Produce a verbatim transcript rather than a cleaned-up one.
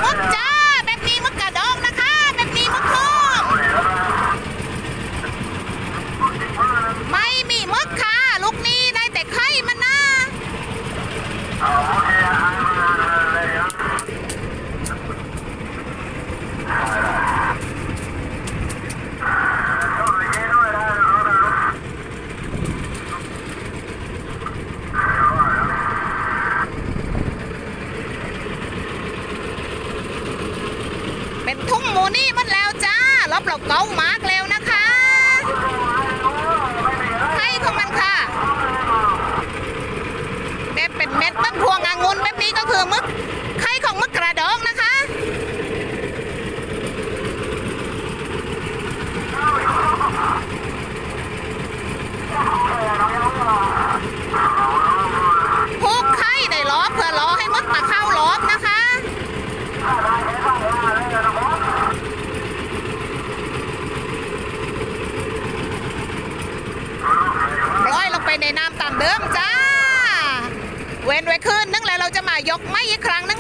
มึกจ้าแบบนี้มึกกระดองนะคะแบบนี้มึกทองไม่มีมึกค่ะลูกนี้ได้แต่ไข่มันนะเป็นทุ่งหมูนี่มันแล้วจ้ารอบเราเก่ามากแล้วนะคะไข่ของมันค่ะแบบเป็นเม็ดต้นพวงองุ่นแบบนี้ก็คือมึกไข่ของมึกกระดองนะคะผูกไข่ในล้อเพื่อล้อให้มึกมาเข้าล้อนะคะปล่อยลงไปในน้ำตามเดิมจ้าเว้นไว้คืนนึงแล้วเราจะมายกไม้อีกครั้งนึง